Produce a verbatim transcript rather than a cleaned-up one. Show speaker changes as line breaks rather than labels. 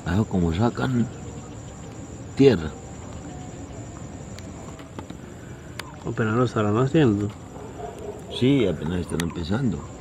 Veo como sacan tierra.
Apenas lo estarán haciendo.
Sí, apenas están empezando.